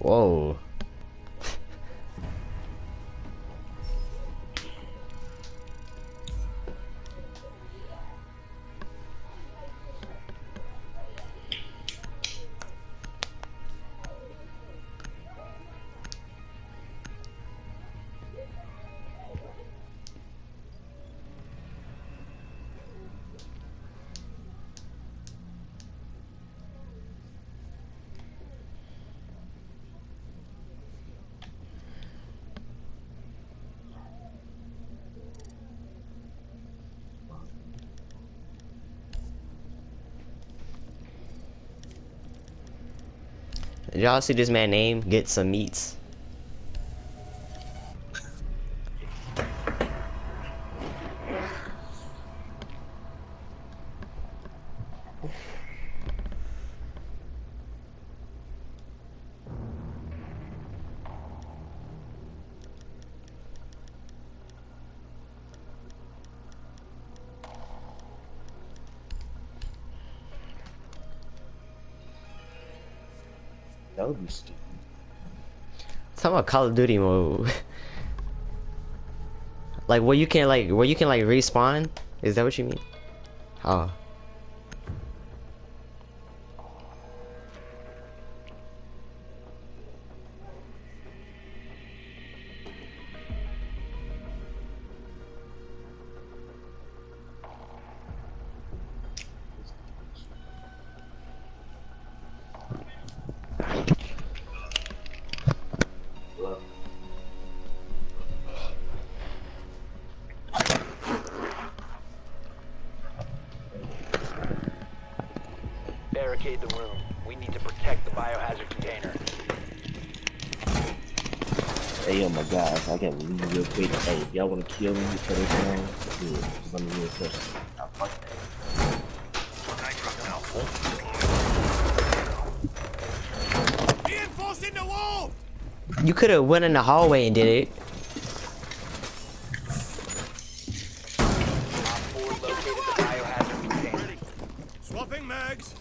Whoa. Did y'all see this man name? Get some meats. That would be stupid. Talking about Call of Duty mode. Like where you can like respawn? Is that what you mean? Oh. Barricade the room. We need to protect the biohazard container. Hey, oh my gosh, I gotta leave real quick. Hey, if y'all wanna kill me for this one, do it. Cause I'm a real person. I'll fuck that. Reinforcing the wall! You could have went in the hallway and did it. Op 4 located the biohazard container. Swapping mags.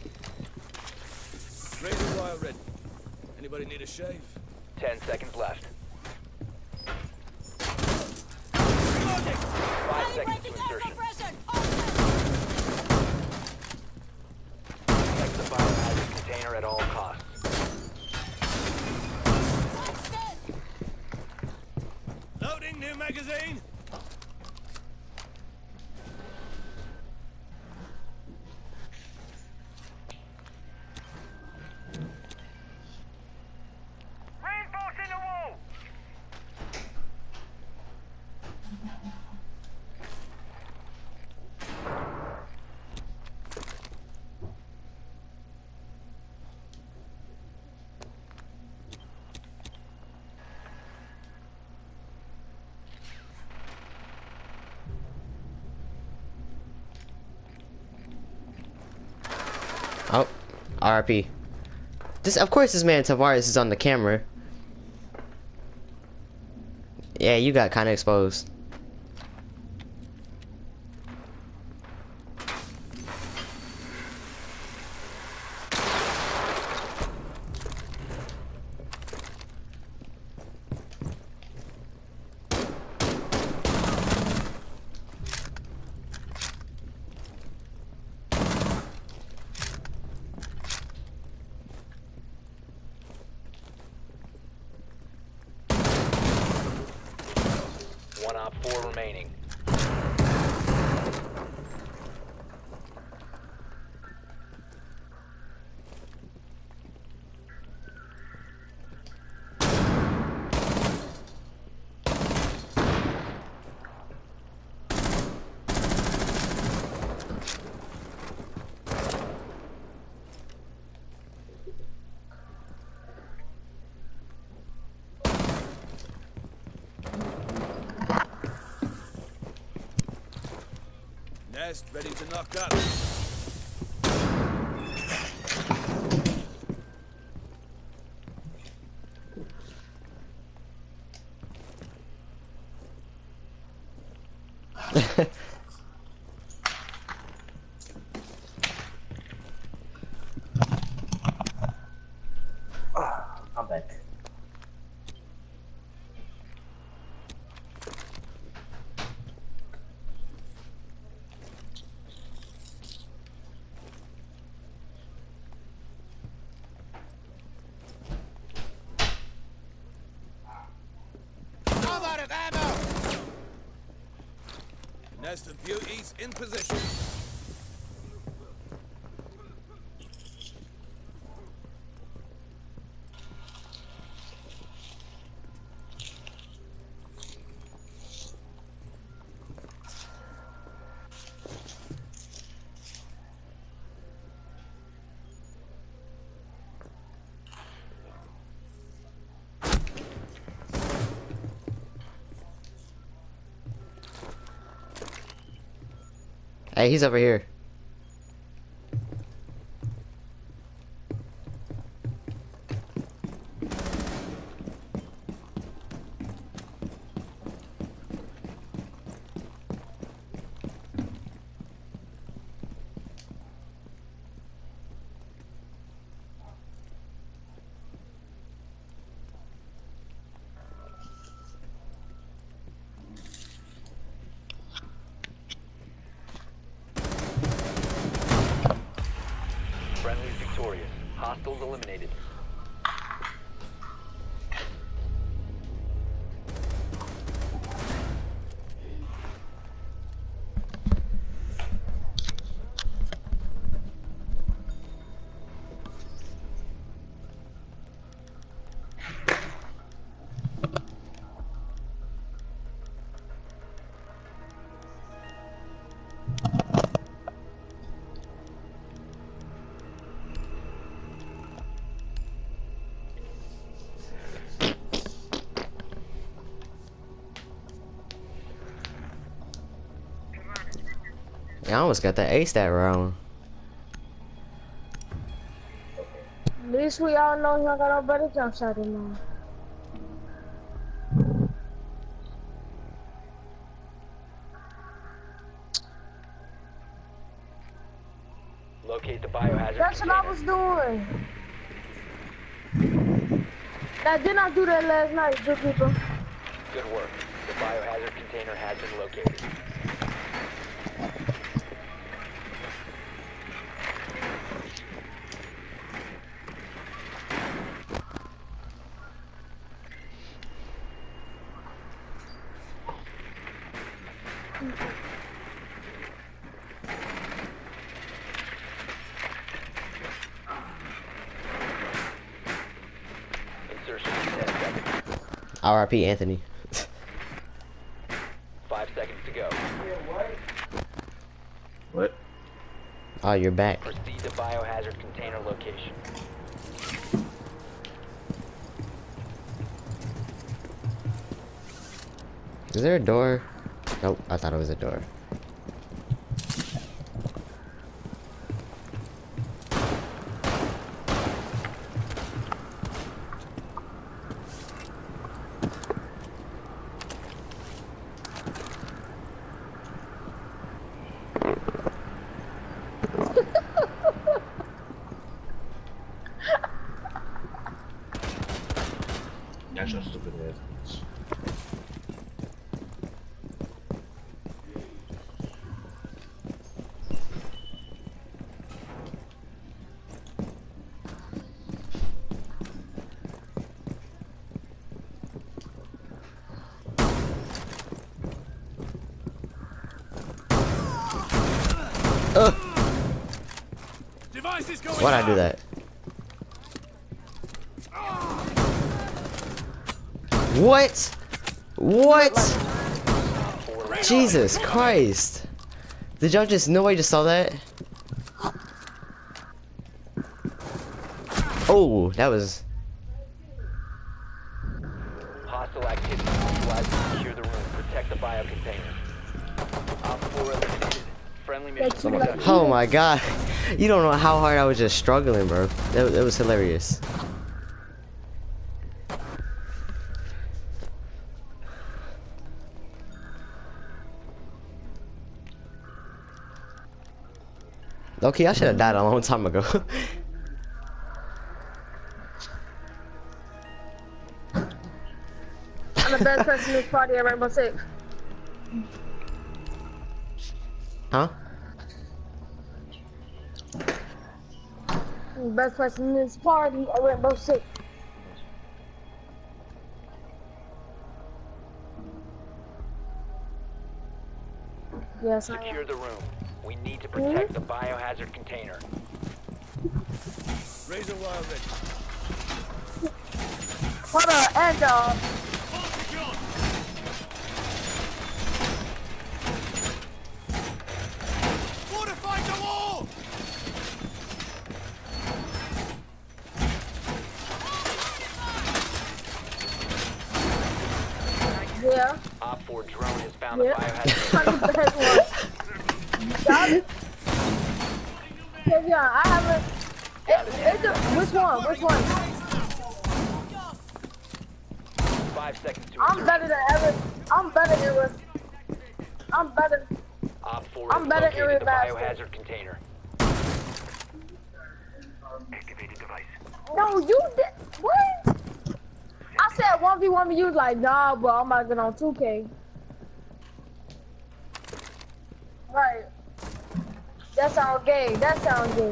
Razor wire ready. Anybody need a shave? 10 seconds left. Reloading! 5 seconds to insertion. Protect the biohazard container at all costs. Loading new magazine. Reinforcing the wall. Oh, RP. This, of course, this man Tavares is on the camera. Yeah, you got kind of exposed. One Op 4 remaining. Nest ready to knock out. I'm back. back. I'm out of ammo! Nest of beauties in position. Hey, he's over here. Friendly victorious. Hostiles eliminated. Yeah, I almost got that ace that round. At least we all know he don't got no better jump shot than mine. Locate the biohazard That's what I was doing. I did not do that last night, good people. Good work. The biohazard container has been located. Insertion in 10 seconds. R.I.P. Anthony. 5 seconds to go. What? Oh, you're back. Proceed to biohazard container location. Is there a door? Nope, I thought it was a door. That's your stupid ass. Device is going Why'd I do down. that? What? What? Jesus Christ. Did y'all just, nobody just saw that? Oh, that was, Hostile activity. Utilize to secure the room. Protect the bio container. Op 4 eliminated. Friendly mission Thank you, successful. oh my god. You don't know how hard I was just struggling, bro. That was hilarious. Okay, I should have died a long time ago. in this party at Rainbow Six? Huh? Best person in this party at Rainbow Six. Yes, I Secure am. the room. We need to protect the biohazard container. Razor wire ready. Hold on, and Fortify the wall! yeah, Op 4 drone has found yeah. the biohazard. 100% one. Yeah, I haven't. Which one? Which one? 5 seconds to I'm better than ever. I'm better than with. I'm better. Op 4 I'm has better than located the Remaster. biohazard container. Activated device. No, you did. What? I said 1v1, you was like, nah, bro, I'm about to get on 2K. Right. That sound gay. That sound gay.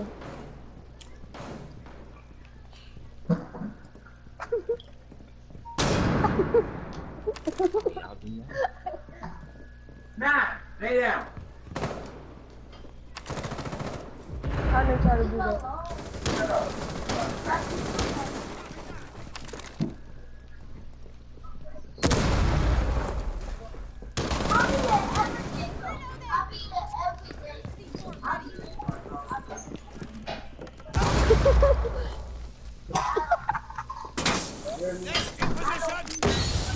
Nah, lay down. I didn't try to do that. In position!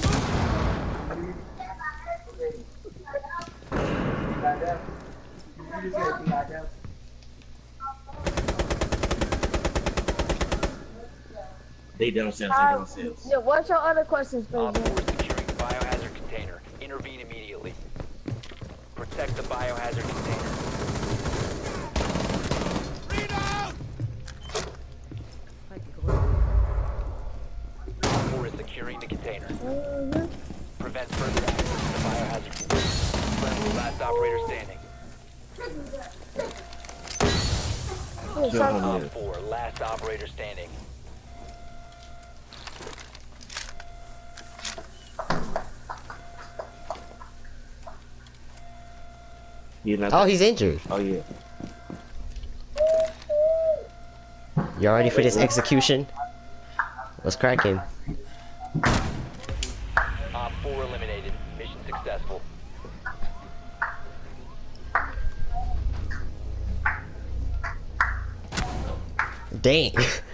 They downstairs, they downstairs. Yeah, what's your other questions, Op 4 baby? is securing the biohazard container. Intervene immediately. Protect the biohazard container. Reload! Op 4 is securing the container. Prevent further access to the biohazard container. Friendly last operator standing. Op 4, last operator standing. He's not. Oh, he's injured. Oh yeah. You ready for this execution? What's cracking? Op 4 eliminated. Mission successful. Dang.